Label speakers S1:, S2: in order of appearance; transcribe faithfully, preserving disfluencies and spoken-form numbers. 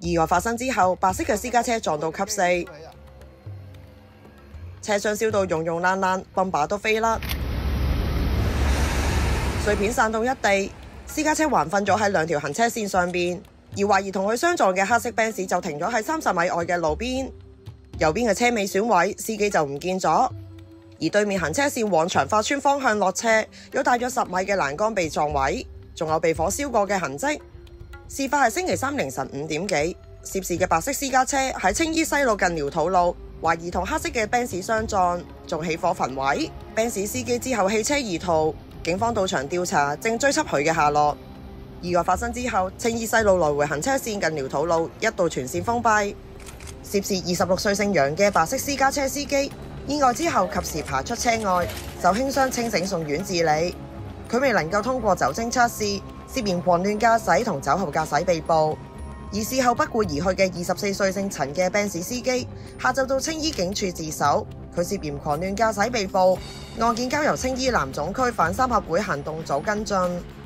S1: 意外發生之後，白色嘅私家車撞到 級四，車廂燒到溶溶爛爛，泵把都飛甩，碎片散到一地。私家車橫瞓咗喺兩條行車線上邊，而懷疑同佢相撞嘅黑色 Benz 就停咗喺三十米外嘅路邊。右邊嘅車尾損毀，司機就唔見咗。而對面行車線往長發村方向落車，有大約十米嘅欄杆被撞毀，仲有被火燒過嘅痕跡。事發係星期三凌晨五點幾，涉事嘅白色私家車喺青衣西路近寮土路，懷疑同黑色嘅 Benz 相撞，仲起火焚毀。Benz 司機之後棄車而逃，警方到場調查，正追緝佢嘅下落。意外發生之後，青衣西路來回行車線近寮土路一度全線封閉。涉事二十六歲姓楊嘅白色私家車司機，意外之後及時爬出車外，受輕傷清醒送院治理。佢未能夠通過酒精測試，涉嫌狂亂駕駛同酒後駕駛被捕。而事後不顧而去嘅二十四歲姓陳嘅 Benz 司機，下晝到青衣警署自首，佢涉嫌狂亂駕駛被捕。案件交由青衣南總區反三合會行動組跟進。